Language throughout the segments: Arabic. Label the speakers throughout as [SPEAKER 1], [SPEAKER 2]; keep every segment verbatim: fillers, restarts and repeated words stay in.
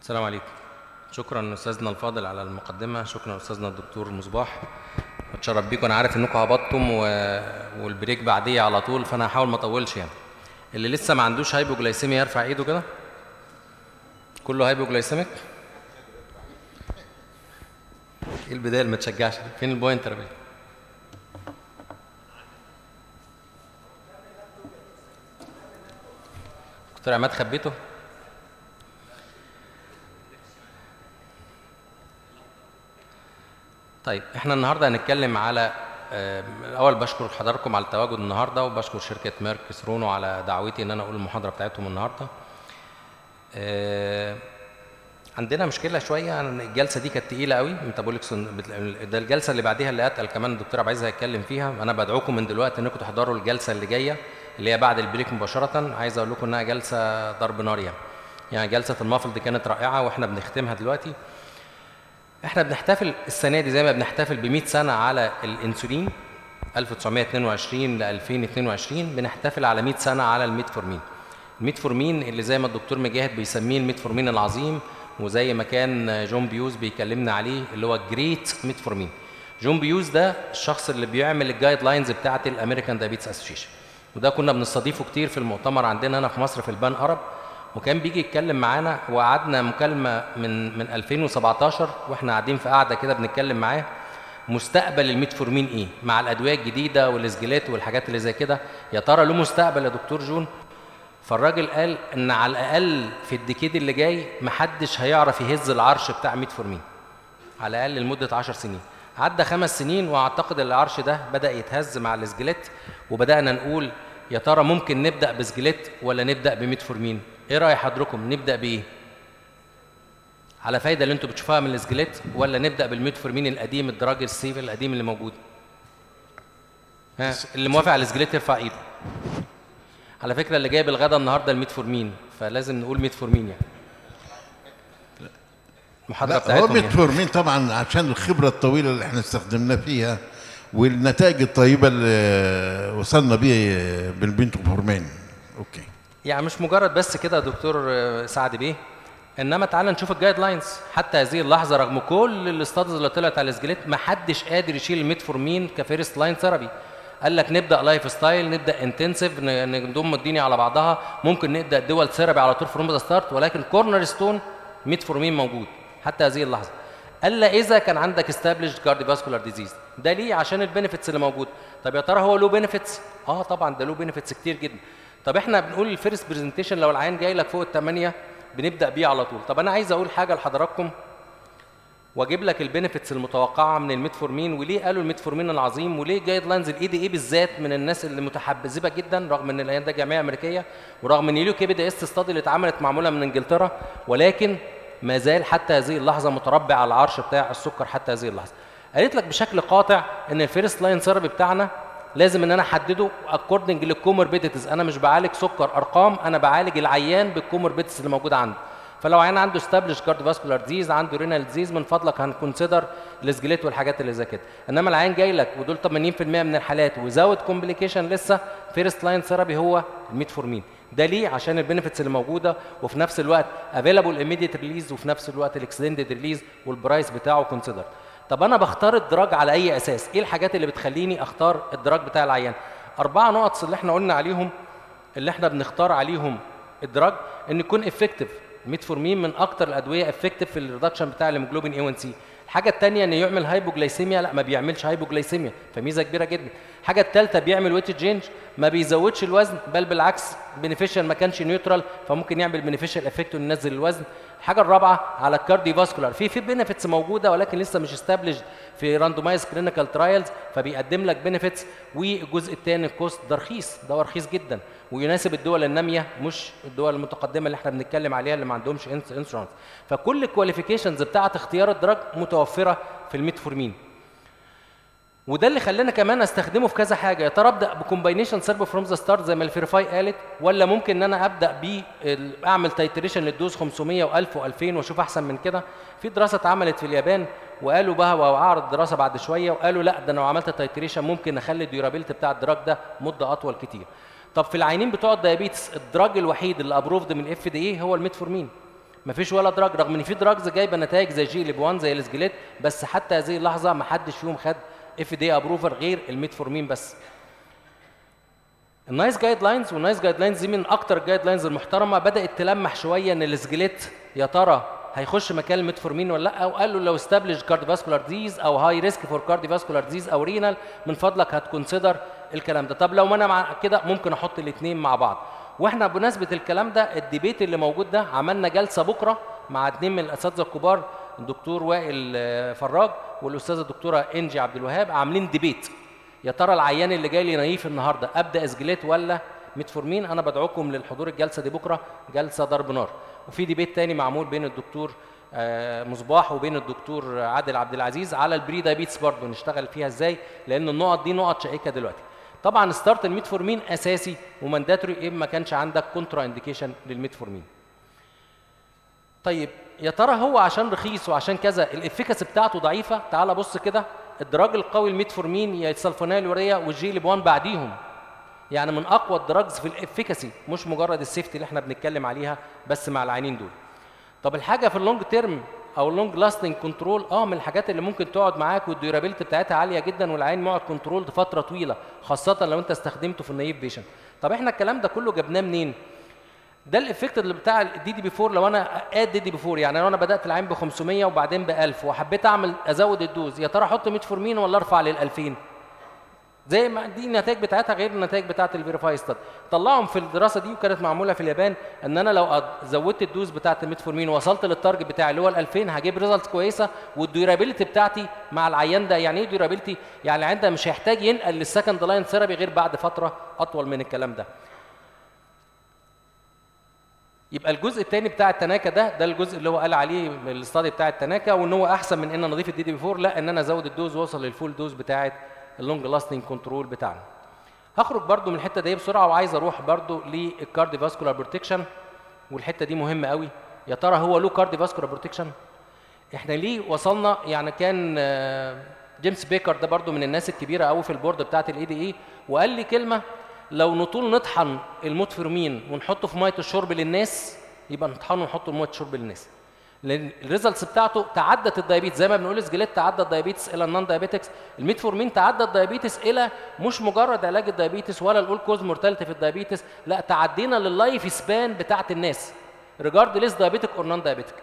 [SPEAKER 1] السلام عليكم. شكرا استاذنا الفاضل على المقدمه، شكرا استاذنا الدكتور مصباح. اتشرف بيكم، انا عارف انكم هبطتم و... والبريك بعديه على طول، فانا هحاول ما اطولش يعني. اللي لسه ما عندوش هايبوجلايسيميا يرفع ايده كده. كله هايبوجلايسيميك؟ ايه البدايه اللي ما تشجعش؟ فين البوينتر يا بيه؟ دكتور عماد خبيته؟ طيب احنا النهارده هنتكلم على الاول بشكر حضراتكم على التواجد النهارده، وبشكر شركه ميرك سرونو على دعوتي ان انا اقول المحاضره بتاعتهم النهارده. عندنا مشكله شويه، الجلسه دي كانت تقيله قوي، ميتابوليك ده الجلسه اللي بعديها اللي اتقل كمان الدكتور عبد العزيز هيتكلم فيها. انا بدعوكم من دلوقتي انكم تحضروا الجلسه اللي جايه اللي هي بعد البريك مباشره. عايز اقول لكم انها جلسه ضرب نار يعني. يعني جلسه المافل دي كانت رائعه واحنا بنختمها دلوقتي. احنا بنحتفل السنه دي زي ما بنحتفل ب مئة سنه على الانسولين ألف وتسعمئة واثنين وعشرين ل ألفين واثنين وعشرين، بنحتفل على مئة سنه على الميتفورمين. الميتفورمين اللي زي ما الدكتور مجاهد بيسميه الميتفورمين العظيم، وزي ما كان جون بيوز بيكلمنا عليه اللي هو جريت ميتفورمين. جون بيوز ده الشخص اللي بيعمل الجايد لاينز بتاعه الامريكان دايابيتس اسوشيشن، وده كنا بنستضيفه كتير في المؤتمر عندنا هنا في مصر في البان ارب، وكان بيجي يتكلم معانا. وقعدنا مكالمه من من ألفين وسبعتاشر واحنا قاعدين في قاعده كده بنتكلم معاه مستقبل الميتفورمين ايه مع الادويه الجديده والاسجلات والحاجات اللي زي كده، يا ترى له مستقبل يا دكتور جون؟ فالراجل قال ان على الاقل في الديكيد اللي جاي محدش هيعرف يهز العرش بتاع ميتفورمين على الاقل لمده عشر سنين. عدى خمس سنين واعتقد العرش ده بدا يتهز مع الاسجلات، وبدانا نقول يا ترى ممكن نبدا بسجلات ولا نبدا بميتفورمين؟ ايه راي حضراتكم نبدا بايه؟ على فايده اللي انتوا بتشوفوها من الاسجلات، ولا نبدا بالميتفورمين القديم الدراج السيف القديم اللي موجود؟ ها اللي موافق على الاسجلات يرفع ايده. على فكره اللي جايب الغدا النهارده الميتفورمين، فلازم نقول ميتفورمين يعني. المحاضره بتاعتهم
[SPEAKER 2] هو ميتفورمين طبعا عشان الخبره الطويله اللي احنا استخدمنا فيها والنتائج الطيبه اللي وصلنا بيها بالميتفورمين. اوكي.
[SPEAKER 1] يعني مش مجرد بس كده يا دكتور سعد بيه، انما تعالى نشوف الجايد لاينز. حتى هذه اللحظه رغم كل الاستادز اللي طلعت على الاسجلات ما حدش قادر يشيل الميتفورمين كفيرست لاين ثيرابي. قال لك نبدا لايف ستايل، نبدا انتنسيف، نضم الدنيا على بعضها، ممكن نبدا دول ثيرابي على طول فروم ذا ستارت، ولكن كورنر ستون ميتفورمين موجود حتى هذه اللحظه. الا اذا كان عندك استابليشد كارديوفاسكولار ديزيز. ده ليه؟ عشان البينيفيتس اللي موجود. طب يا ترى هو له بينيفيتس؟ اه طبعا ده له بينيفيتس كتير جدا. طب احنا بنقول الفيرست برزنتيشن لو العيان جاي لك فوق الثمانيه بنبدا بيه على طول. طب انا عايز اقول حاجه لحضراتكم واجيب لك البينيفيتس المتوقعه من الميتفورمين، وليه قالوا الميتفورمين العظيم، وليه جايد لاينز الاي دي اي بالذات من الناس اللي متحبذبه جدا، رغم ان الايام ده جمعيه امريكيه، ورغم ان اليو كي بي دي اس ستادي اللي اتعملت معموله من انجلترا، ولكن ما زال حتى هذه اللحظه متربع على العرش بتاع السكر حتى هذه اللحظه. قالت لك بشكل قاطع ان الفيرست لاين ثيرابي بتاعنا لازم ان انا احدده اكوردنج للكوموربيديتيز. انا مش بعالج سكر ارقام، انا بعالج العيان بالكوموربيديتيز اللي موجوده عنده. فلو عيان عنده استابليش كارديوفاسكولار ديزيز، عنده رينال ديزيز، من فضلك هنكونسيدر الاسجلات والحاجات اللي زي كده. انما العيان جاي لك ودول ثمانين بالمئة من الحالات وزود كومبليكيشن لسه، فيرست لاين ثيرابي هو الميتفورمين. ده ليه؟ عشان البينيفيتس اللي موجوده، وفي نفس الوقت افيلابل ايميديت ريليز، وفي نفس الوقت الاكستندد ريليز، والبرايس بتاعه كونسيدر. طب انا بختار الدراج على اي اساس؟ ايه الحاجات اللي بتخليني اختار الدراج بتاع العيان؟ اربعه نقط اللي احنا قلنا عليهم اللي احنا بنختار عليهم الدراج، ان يكون افكتيف. الميتفورمين من اكتر الادويه افكتيف في الريدكشن بتاع الهيموجلوبين اي واحد سي. الحاجه الثانيه انه يعمل هايبوجلايسيميا، لا ما بيعملش هايبوجلايسيميا، فميزه كبيره جدا. الحاجه الثالثه بيعمل ويت تشينج، ما بيزودش الوزن، بل بالعكس بينيفيشال ما كانش نيوترال، فممكن يعمل بينيفيشال افكت وينزل الوزن. الحاجه الرابعه على الكارديوفاسكولار، في في بينيفيتس موجوده ولكن لسه مش استابليش في راندومايز كلينيكال ترايلز، فبيقدم لك بينيفيتس. والجزء الثاني الكوست، ده رخيص، ده رخيص جدا ويناسب الدول الناميه مش الدول المتقدمه اللي احنا بنتكلم عليها اللي ما عندهمش انشورنس. فكل الكواليفيكيشنز بتاعه اختيار الدراج متوفره في الميتفورمين. وده اللي خلاني كمان استخدمه في كذا حاجه. يا ترى ابدا بكومباينيشن سيرب فروم ذا ستارت زي ما الفيريفاي قالت، ولا ممكن ان انا ابدا ب اعمل تايتريشن للدوز خمسمئة وألف وألفين واشوف احسن من كده؟ في دراسه اتعملت في اليابان وقالوا بها، وهعرض دراسه بعد شويه، وقالوا لا ده انا لو عملت تايتريشن ممكن اخلي الديورابيلتي بتاع الدراج ده مده اطول كتير. طب في العينين بتوع الدايابيتس الدراج الوحيد اللي ابروفد من اف دي اي هو الميتفورمين. مفيش ولا دراج، رغم ان في دراجز جايبه نتائج زي جي ال واحد زي الاسجليت، بس حتى هذه اللحظه ما حدش فيهم خد اف دي ابروفر غير الميتفورمين بس. النايس جايد لاينز والنايس جايد لاينز دي من اكتر الجايد لاينز المحترمه، بدات تلمح شويه ان الاسجليت يا ترى هيخش مكان الميتفورمين ولا لا، وقال له لو استابليش كارديوفاسكولار ديز او هاي ريسك فور كارديوفاسكولار ديز او رينال من فضلك هتكونسيدر الكلام ده. طب لو ما انا مع كده ممكن احط الاثنين مع بعض. واحنا بمناسبه الكلام ده الديبيت اللي موجود ده عملنا جلسه بكره مع اثنين من الاساتذه الكبار، الدكتور وائل فراج والاستاذه الدكتوره انجي عبد الوهاب، عاملين ديبيت يا ترى العيان اللي جاي لي نايف النهارده ابدا اسجليت ولا ميتفورمين. انا بدعوكم للحضور الجلسه دي بكره، جلسه ضرب نار. وفي ديبيت تاني معمول بين الدكتور مصباح وبين الدكتور عادل عبد العزيز على البري دايبيتس برضه نشتغل فيها ازاي، لان النقط دي نقط شائكه دلوقتي. طبعا ستارت الميتفورمين اساسي ومانداتوري ايه ما كانش عندك كونترا انديكيشن للميتفورمين. طيب يا ترى هو عشان رخيص وعشان كذا الافيكاسي بتاعته ضعيفه؟ تعال بص كده، الدراج القوي الميتفورمين يا السلفونيلوريا والجي واحد بعديهم، يعني من اقوى الدراجز في الافيكاسي، مش مجرد السيفتي اللي احنا بنتكلم عليها بس مع العينين دول. طب الحاجه في اللونج تيرم او اللونج لاستنج كنترول، اه من الحاجات اللي ممكن تقعد معاك والديورابيلتي بتاعتها عاليه جدا والعين يقعد كنترول فتره طويله، خاصه لو انت استخدمته في النايف بيشنت. طب احنا الكلام ده كله جبناه منين؟ ده الافكت اللي بتاع الدي دي بي أربعة. لو انا اد دي دي بي أربعة، يعني لو انا بدات العين ب خمسمية وبعدين ب ألف وحبيت اعمل ازود الدوز، يا ترى احط ميتفورمين ولا ارفع لل ألفين؟ زي ما دي النتائج بتاعتها غير النتائج بتاعت الفيريفاي ستادي. طلعهم في الدراسه دي وكانت معموله في اليابان ان انا لو زودت الدوز بتاعت الميتفورمين ووصلت للتارجت بتاعي اللي هو ال ألفين هجيب ريزلتس كويسه، والديورابيلتي بتاعتي مع العيان ده. يعني ايه ديورابيلتي؟ يعني العيان ده مش هيحتاج ينقل للسكند لاين ثيرابي غير بعد فتره اطول من الكلام ده. يبقى الجزء الثاني بتاع التناكه ده ده الجزء اللي هو قال عليه الاستادي بتاع التناكه، وان هو احسن من ان انا اضيف الدي دي بي أربعة، لا ان انا ازود الدوز واوصل للفول دوز بتاعت اللونج لاستنج كنترول بتاعنا. هخرج برضو من الحته دي بسرعه وعايز اروح برضو للكاردي فاسكولار بروتكشن، والحته دي مهمه قوي. يا ترى هو له كاردي فاسكولار بروتكشن؟ احنا ليه وصلنا؟ يعني كان جيمس بيكر ده برضو من الناس الكبيره قوي في البورد بتاعت الاي دي اي، وقال لي كلمه: لو نطول نطحن الموتفورمين ونحطه في ميه الشرب للناس يبقى نطحنه ونحطه في ميه الشرب للناس، لان الريزلتس بتاعته تعدت الدايابيتس. زي ما بنقول سجلت تعدى الدايابيتس الى النون دايابيتكس، الميتفورمين تعدى الدايابيتس الى مش مجرد علاج الدايابيتس ولا الاول كوز مورتاليتي في الدايابيتس، لا تعدينا لللايف سبان بتاعت الناس ريجاردلس دايابيتك اور نون دايابيتك.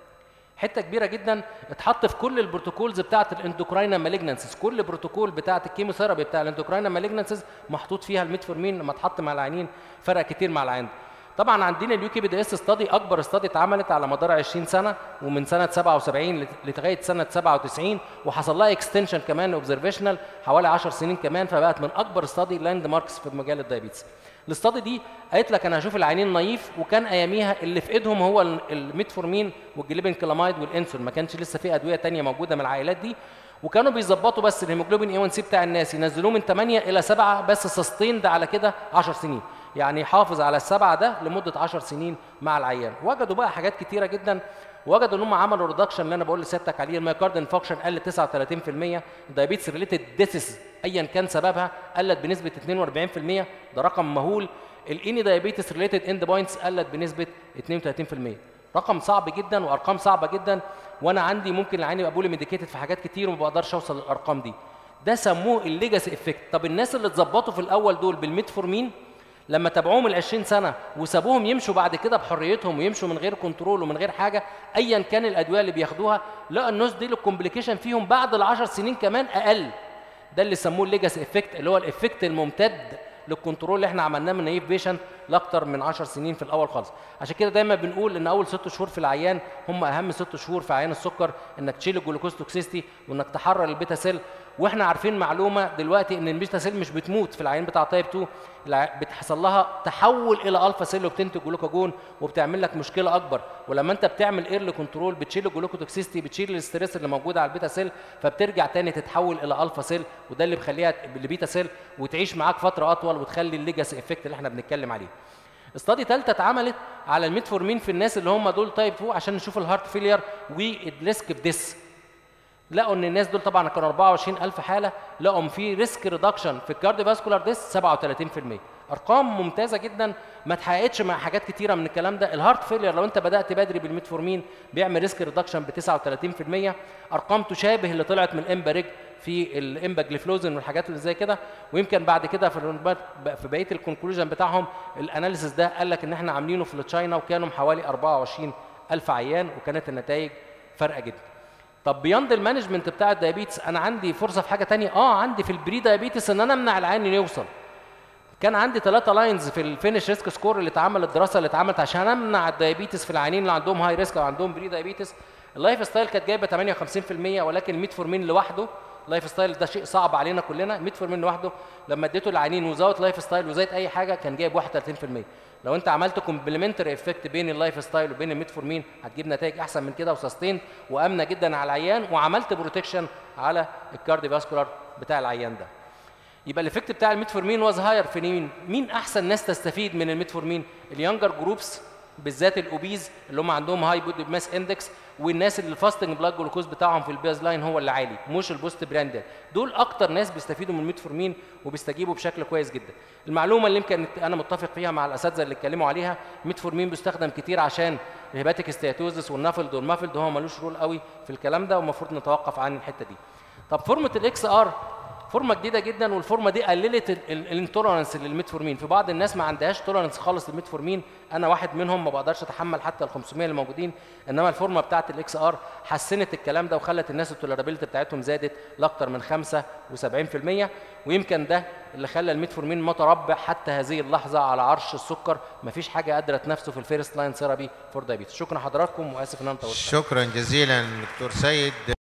[SPEAKER 1] حته كبيره جدا اتحط في كل البروتوكولز بتاعت الاندوكراينا مالجنانسز، كل بروتوكول بتاعت الكيموثيرابي بتاع الاندوكراينا مالجنانسز محطوط فيها الميتفورمين لما اتحط مع العينين فرق كتير مع العين. طبعا عندنا اليو كي بي دي اس ستادي، اكبر ستادي اتعملت على مدار عشرين سنه ومن سنه سبعة وسبعين لغايه سنه سبعة وتسعين، وحصل لها اكستنشن كمان اوبزرفيشنال حوالي عشر سنين كمان، فبقت من اكبر ستادي لاند ماركس في مجال الدايابيتس. الاستادي دي قالت لك انا هشوف العينين نايف، وكان اياميها اللي في ايدهم هو الميتفورمين والجليبنكلاميد والانسولين، ما كانش لسه في ادويه ثانيه موجوده من العائلات دي، وكانوا بيظبطوا بس الهيموجلوبين اي واحد سي بتاع الناس ينزلوه من ثمانية الى سبعة بس سستين ده على كده عشر سنين، يعني يحافظ على السبعه ده لمده عشر سنين مع العيان. وجدوا بقى حاجات كتيره جدا، وجدوا ان هم عملوا ريدكشن اللي انا بقول لسيادتك عليه، المايوكارد انفكشن قل تسعة وثلاثين في المية، الدايابيتس ريليتد ديسيس ايا كان سببها قلت بنسبه اثنين وأربعين في المية، ده رقم مهول. الاني دايابيتس ريليتد اند بوينتس قلت بنسبه اثنين وثلاثين في المية، رقم صعب جدا وارقام صعبه جدا، وانا عندي ممكن العين يبقى بولي ميديكيتد في حاجات كتير وما بقدرش اوصل للارقام دي. ده سموه الليجاسي افكت. طب الناس اللي اتظبطوا في الاول دول بالميتفورمين لما تابعوهم ال عشرين سنه وسابوهم يمشوا بعد كده بحريتهم ويمشوا من غير كنترول ومن غير حاجه ايا كان الادويه اللي بياخدوها، لقوا الناس دي الكومبليكيشن فيهم بعد العشر سنين كمان اقل. ده اللي سموه الليجاسي افكت، اللي هو الافكت الممتد للكنترول اللي احنا عملناه من نايف بيشنت لاكتر من عشر سنين في الاول خالص. عشان كده دايما بنقول ان اول ست شهور في العيان هم اهم ست شهور في عيان السكر، انك تشيل الجلوكوز توكسيستي وانك تحرر البيتا سيل. واحنا عارفين معلومه دلوقتي ان البيتا سيل مش بتموت في العيان بتاع تايب اتنين، بتحصل لها تحول الى الفا سيل وبتنتج جلوكاجون وبتعمل لك مشكله اكبر. ولما انت بتعمل ايرلي كنترول بتشيل الجلوكوتوكسيستي، بتشيل الاستريس اللي موجوده على البيتا سيل، فبترجع تاني تتحول الى الفا سيل، وده اللي بيخليها البيتا سيل وتعيش معاك فتره اطول وتخلي الليجاسي افكت اللي احنا بنتكلم عليه. استادي ثالثه اتعملت على الميتفورمين في الناس اللي هم دول تايب اتنين عشان نشوف الهارت فيلير والريسك في ديس. لقوا ان الناس دول طبعا كانوا أربعة وعشرين ألف حاله، لقوا في ريسك ريدكشن في الكارديوفاسكولار ديس سبعة وثلاثين في المية، ارقام ممتازه جدا ما اتحققتش مع حاجات كتيره من الكلام ده. الهارت فيلير لو انت بدات بدري بالميتفورمين بيعمل ريسك ريدكشن ب تسعة وثلاثين في المية، ارقام تشابه اللي طلعت من الامباريج في الامباجليفلوزين والحاجات اللي زي كده. ويمكن بعد كده في في بقيه الكونكلوجن بتاعهم الاناليسيس ده قال لك ان احنا عاملينه في تشاينا وكانوا حوالي أربعة وعشرين ألف عيان وكانت النتائج فارقه جدا. طب بياند المانجمنت بتاع الدايابيتس انا عندي فرصه في حاجه ثانيه، اه عندي في البري دايابيتس ان انا امنع العيان انه يوصل. كان عندي ثلاثة لاينز في الفينش ريسك سكور اللي اتعمل، الدراسه اللي اتعملت عشان امنع الدايابيتس في العيانين اللي عندهم هاي ريسك او عندهم بري دايابيتس. اللايف ستايل كانت جايبه ثمانية وخمسين في المية، ولكن الميتفورمين لوحده، اللايف ستايل ده شيء صعب علينا كلنا، الميتفورمين لوحده لما اديته العيانين وزود لايف ستايل وزود اي حاجه كان جايب واحد وثلاثين في المية. لو انت عملت كومبلمنتري افكت بين اللايف ستايل وبين الميتفورمين هتجيب نتائج احسن من كده وسستين وامنه جدا على العيان، وعملت بروتكشن على الكارديوفاسكولار بتاع العيان ده. يبقى الايفكت بتاع الميتفورمين واز هاير في مين؟ مين احسن ناس تستفيد من الميتفورمين؟ اليونجر جروبس بالذات الاوبيز اللي هم عندهم هاي بودي ماس اندكس، والناس اللي الفاستنج بلاد جلوكوز بتاعهم في البيز لاين هو اللي عالي، مش البوست براندد. دول اكتر ناس بيستفيدوا من الميتفورمين وبيستجيبوا بشكل كويس جدا. المعلومه اللي يمكن انا متفق فيها مع الاساتذه اللي اتكلموا عليها، الميتفورمين بيستخدم كتير عشان الهيباتيك ستياتوزس والنافلد والمافلد، هو ملوش رول قوي في الكلام ده والمفروض نتوقف عن الحته دي. طب فورمه الاكس ار فورمه جديده جدا، والفورمه دي قللت الانتولرنس للميتفورمين. في بعض الناس ما عندهاش تولرنس خالص للميتفورمين، انا واحد منهم ما بقدرش اتحمل حتى ال خمسمية اللي موجودين، انما الفورمه بتاعت الاكس ار حسنت الكلام ده وخلت الناس التولرابيلتي بتاعتهم زادت لاكثر من خمسة وسبعين في المية، ويمكن ده اللي خلى الميتفورمين متربع حتى هذه اللحظه على عرش السكر، ما فيش حاجه قادره تنافسه في الفيرست لاين ثيرابي فور دايابيتس. شكرا حضراتكم واسف ان انا طولت.
[SPEAKER 3] شكرا جزيلا دكتور سيد.